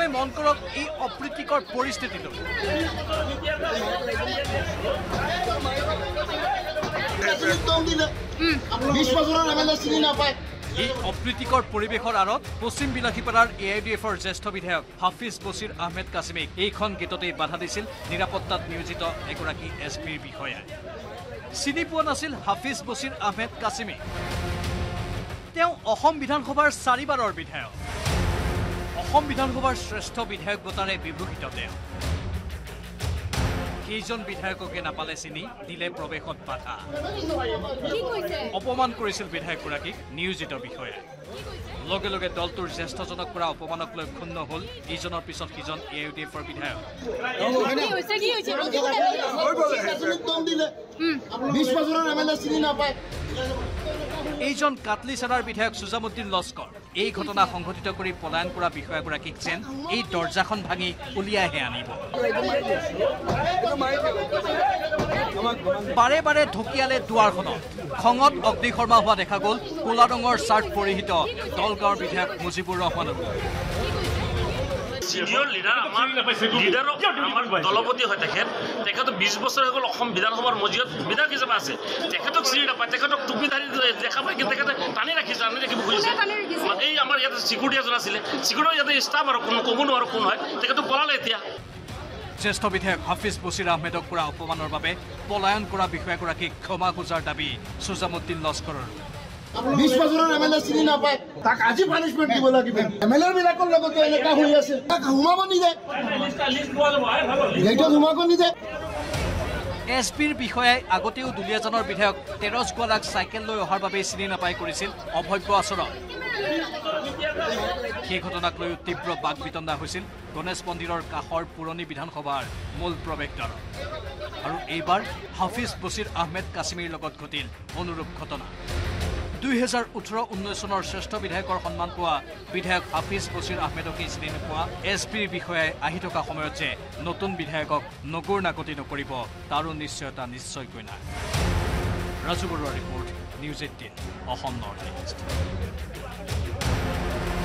প্ৰথমে মন কৰক এই অপ্ৰীতিকৰ পৰিস্থিতিটো এই অপ্ৰীতিকৰ পৰিৱেশৰ আঁৰত পশ্চিম বিলাসীপাৰাৰ AIDFৰ জ্যেষ্ঠ বিধায়ক হাফিজ বছিৰ আহমেদ কাছিমে এইখন গেটতেই বাধা দিছিল নিৰাপত্তাত নিয়োজিত এগৰাকী SPৰ বিষয়াই চিনি পোৱা নাছিল হাফিজ বছিৰ আহমেদ কাছিমে তেওঁ অসম বিধানসভাৰ 4বাৰৰ বিধায়ক অসম বিধানসভাৰ শ্ৰেষ্ঠ বিধায়ক বঁটাৰে বিভূষিত তেওঁ কেইজন বিধায়ককে নাপালে চিনি দিলে প্ৰৱেশত বাধা অপমান কৰিছিল বিধায়কগৰাকীক নিয়োজিত বিষয়াই লগে লগে দলটোৰ জ্যেষ্ঠজনক কৰা অপমানক লৈ ক্ষুণ্ণ হ'ল ইজনৰ পিছত সিজন AIDFৰ বিধায়ক এইজন কাটলিচাৰাৰ বিধায়ক সুজামুদ্দিন লস্কৰ এই ঘটনা সংঘটিত কৰি পলায়ন কৰা বিষয়াগৰাকীক যেন এই দৰ্জাখন ভাঙি উলিয়াইহে আনিব বাৰে বাৰে ঢকিয়ালে দুৱাৰখনত খঙত অগ্নিশৰ্মা হোৱা দেখা গ'ল ক'লা ৰঙৰ চাৰ্ট পৰিহিত দলগাঁৱৰ বিধায়ক মুজিবুৰ ৰহমানক সিনিয়ৰ লিডাৰ আমাৰ দলপতি হয় তেখেত 20 বছৰ হৈ গ'ল অসম বিধানসভাৰ মজিয়ত বিধায়ক হিচাপে আছে তেখেতক চিনি নাপায় তেখেতক টুপি ধাৰি দেখা পায় কিন্তু তেখেতে টানি ৰাখিব খুজিছে এই আমাৰ ইয়াতে চিকিউৰিটি এজন আছিলে চিকিউৰিটি ইয়াতে ষ্টাফ আৰু কোনো ক'ব নোৱাৰো কোন হয় তেখেতক পলালে এতিয়া জ্যেষ্ঠ বিধায়ক হাফিজ বছিৰ আহমেদক কৰা অপমানৰ বাবে পলায়ন কৰা বিষয়াগৰাকীক ক্ষমা খোজাৰ দাবী সুজামুদ্দিন লস্কৰৰ 20 বছৰৰ MLA চিনি নাপায় তাক আজি পানিশমেন্ট দিব লাগিব MLA বিলাকৰ লগত এনেকা হৈ আছে তাক হুমাব নিদে গেটত হুমাব নিদে SPৰ বিষয়াই আগতেও দুলীয়াজানৰ বিধায়ক তেৰজ গোৱালাক চাইকেল লৈ অহাৰ বাবে চিনি নাপাই কৰিছিল অভব্য আচৰণ সেই ঘটনাক লৈ তীব্ৰ বাক বিতণ্ডা হৈছিল গণেশ মন্দিৰৰ কাষৰ পুৰণি বিধানসভাৰ মূল প্ৰৱেশদ্বাৰত আৰু এইবাৰ হাফিজ বছিৰ আহমেদ কাছিমিৰ লগত ঘটিল অনুৰূপ ঘটনা 2018-19 চনৰ শ্ৰেষ্ঠ বিধায়কৰ সন্মান পোৱা বিধায়ক হাফিজ বছিৰ আহমেদকে চিনি নোপোৱা SPৰ বিষয়াই আহি থকা সময়ত যে নতুন বিধায়কক নগৰ নাকতি নকৰিব তাৰো নিশ্চয়তা নিশ্চয়কৈ নাই ৰাজু বৰুৱাৰ ৰিপৰ্ট News18 Assam Northeast